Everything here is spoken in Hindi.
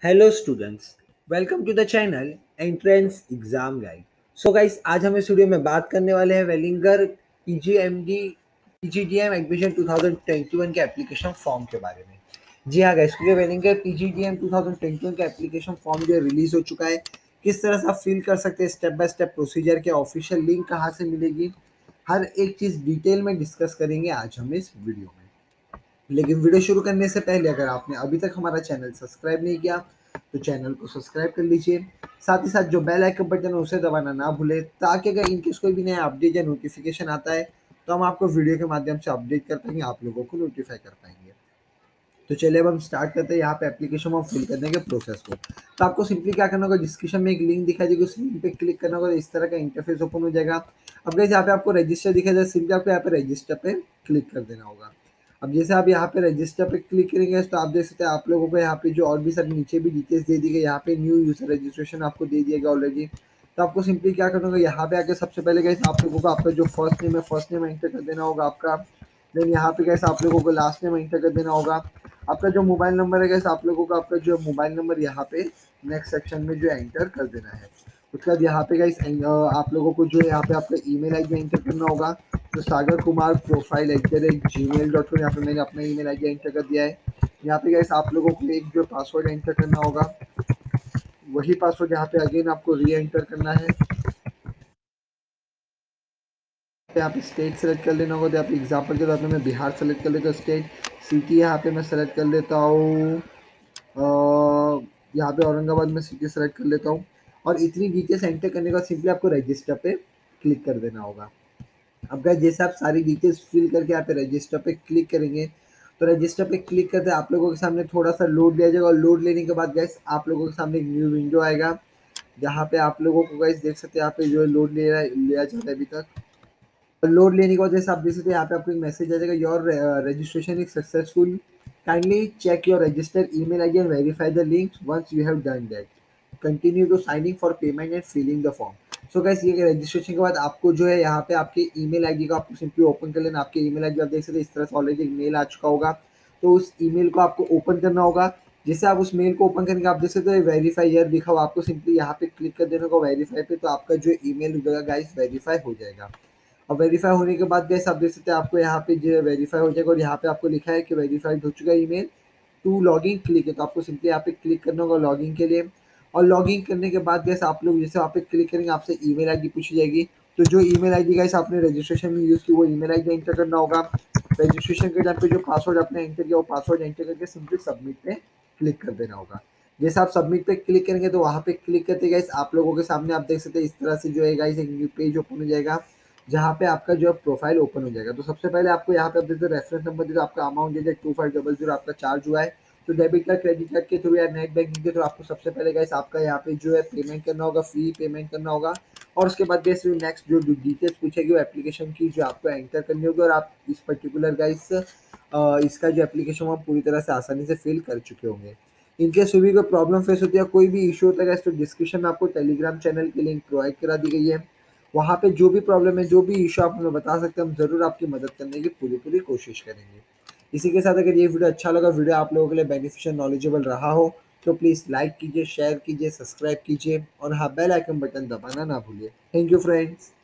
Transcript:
Hello students, welcome to the channel entrance exam guide. So guys, आज हम इस वीडियो में बात करने वाले हैं वेलिंगर पीजीएमडी पीजीडीएम एडमिशन 2021 के एप्लीकेशन फॉर्म के बारे में। जी हाँ गाइस, क्योंकि वेलिंगर पीजीडीएम 2021 का एप्लीकेशन फॉर्म जो रिलीज हो चुका है, किस तरह से आप फिल कर सकते हैं, स्टेप बाय स्टेप प्रोसीजर के ऑफिशियल लिंक कहाँ से मिलेगी, हर एक चीज़ डिटेल में डिस्कस करेंगे आज हम इस वीडियो में। लेकिन वीडियो शुरू करने से पहले अगर आपने अभी तक हमारा चैनल सब्सक्राइब नहीं किया तो चैनल को सब्सक्राइब कर लीजिए। साथ ही साथ जो बेल आइकन बटन है उसे दबाना ना भूले, ताकि अगर इनकेस कोई भी नया अपडेट या नोटिफिकेशन आता है तो हम आपको वीडियो के माध्यम से अपडेट कर पाएंगे, आप लोगों को नोटिफाई कर पाएंगे। तो चलिए अब हम स्टार्ट करते हैं यहाँ पे एप्लीकेशन फॉर्म फिल करने के प्रोसेस को। तो आपको सिंपली क्या करना होगा, डिस्क्रिप्शन में एक लिंक दिखाई देगी, उस लिंक पे क्लिक करना होगा, इस तरह का इंटरफेस ओपन हो जाएगा। अब गाइस यहाँ पे आपको रजिस्टर दिखाई देगा, सिंपली आपको यहाँ पे रजिस्टर पे क्लिक कर देना होगा। अब जैसे आप यहाँ पे रजिस्टर पे क्लिक करेंगे तो आप देख सकते हैं आप लोगों को यहाँ पे जो और भी सब नीचे भी डिटेल्स दे दी गई, यहाँ पे न्यू यूजर रजिस्ट्रेशन आपको दे दिया गया ऑलरेडी। तो आपको सिंपली क्या करना होगा, यहाँ पे आके सबसे पहले गाइस आप लोगों को आपका जो फर्स्ट नेम एंटर कर देना होगा आपका। देन यहाँ पे गाइस आप लोगों को लास्ट नेम एंटर कर देना होगा। आपका जो मोबाइल नंबर है गाइस आप लोगों को आपका जो मोबाइल नंबर यहाँ पे नेक्स्ट सेक्शन में जो एंटर कर देना है। उसके बाद यहाँ पे गाइस आप लोगों को जो है यहाँ पे आपका ईमेल आईडी एंटर करना होगा। तो सागर कुमार प्रोफाइल @gmail.com, यहाँ पे मैंने अपना ईमेल आईडी एंटर कर दिया है। यहाँ पे गाइस आप लोगों को एक जो पासवर्ड एंटर करना होगा, वही पासवर्ड यहाँ पे अगेन आपको री एंटर करना है। यहाँ पे स्टेट सेलेक्ट कर लेना होगा। तो यहाँ पे एग्जाम्पल के तौर पे मैं बिहार सेलेक्ट कर लेता हूँ स्टेट। सिटी यहाँ पे मैं सेलेक्ट कर लेता हूँ, यहाँ पे औरंगाबाद में सिटी सेलेक्ट कर लेता हूँ। और इतनी डिटेल्स एंटर करने के बाद सिंपली आपको रजिस्टर पे क्लिक कर देना होगा। अब गाइस जैसे आप सारी डिटेल्स फिल करके यहाँ पे रजिस्टर पे क्लिक करेंगे तो रजिस्टर पे क्लिक करते आप लोगों के सामने थोड़ा सा लोड लिया जाएगा, और लोड लेने के बाद गाइस आप लोगों के सामने एक न्यू विंडो आएगा, जहाँ पे आप लोगों को गाइस देख सकते हैं यहाँ पे जो है लोड लिया जाता है अभी तक। लोड लेने के बाद जैसे आप देख सकते हैं यहाँ पे आपको एक मैसेज आ जाएगा, your registration is successful, kindly check your register email ID and verify the link once you have done that, continue to signing for payment and filling the form. So guys ये रजिस्ट्रेशन के बाद आपको जो है यहाँ पे आपके ईमेल आईडी को आपको सिंपली ओपन कर लेना। आपके ईमेल आईडी आप देख सकते हैं इस तरह से ऑलरेडी एक मेल आ चुका होगा, तो उस ईमेल को आपको ओपन करना होगा। जैसे आप उस मेल को ओपन करेंगे आप देख सकते हैं वेरीफाई हियर लिखा हुआ, आपको सिंपली यहाँ पे क्लिक कर देना होगा वेरीफाई पे, तो आपका जो ईमेल होगा गाइस वेरीफाई हो जाएगा। और वेरीफाई होने के बाद गैस आप देख सकते हैं आपको यहाँ पे जो है वेरीफाई हो जाएगा, और यहाँ पे आपको लिखा है कि वेरीफाइड हो चुका है ईमेल, टू लॉगिन क्लिक है, तो आपको सिंपली यहाँ पे क्लिक करना होगा लॉगिन के लिए। और लॉगिन करने के बाद गैस आप लोग जैसे वहाँ पे क्लिक करेंगे आपसे ईमेल आईडी पूछी जाएगी, तो जो ईमेल आईडी गाइस आपने रजिस्ट्रेशन में यूज़ की वो ईमेल आईडी एंटर करना होगा। रजिस्ट्रेशन के टाइम पे जो पासवर्ड आपने एंटर किया वो पासवर्ड एंटर करके सिंपली सबमिट पे क्लिक कर देना होगा। जैसे आप सबमिट पे क्लिक करेंगे तो वहाँ पे क्लिक करते गाइस आप लोगों के सामने आप देख सकते हैं इस तरह से जो है गाइस एक न्यू पेज ओपन हो जाएगा, जहाँ पे आपका जो है प्रोफाइल ओपन हो जाएगा। तो सबसे पहले आपको यहाँ पे जैसे रेफरेंस नंबर जो आपका अमाउंट है 2500 आपका चार्ज हुआ है, तो डेबिट कार्ड क्रेडिट कार्ड के थ्रू या नेट बैंकिंग के थ्रू आपको सबसे पहले गाइस आपका यहाँ पे जो है पेमेंट करना होगा, फी पेमेंट करना होगा। और उसके बाद गाइस नेक्स्ट जो डिटेल्स पूछेगी वो एप्लीकेशन की जो आपको एंटर करनी होगी, और आप इस पर्टिकुलर गाइस इसका जो एप्लीकेशन आप पूरी तरह से आसानी से फिल कर चुके होंगे। इनकेस भी कोई प्रॉब्लम फेस होती है, कोई भी इशू होता है तो डिस्क्रिप्शन में आपको टेलीग्राम चैनल की लिंक प्रोवाइड करा दी गई है। वहाँ पे जो भी प्रॉब्लम है, जो भी इशू आप हमें बता सकते हैं, हम ज़रूर आपकी मदद करने की पूरी पूरी कोशिश करेंगे। इसी के साथ अगर ये वीडियो अच्छा लगा, वीडियो आप लोगों के लिए बेनिफिशियल नॉलेजेबल रहा हो, तो प्लीज़ लाइक कीजिए, शेयर कीजिए, सब्सक्राइब कीजिए, और हाँ बेल आइकन बटन दबाना ना भूलिए। Thank you friends.